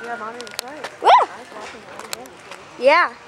Yeah, Mommy was right. Woo! I was watching that again. Yeah.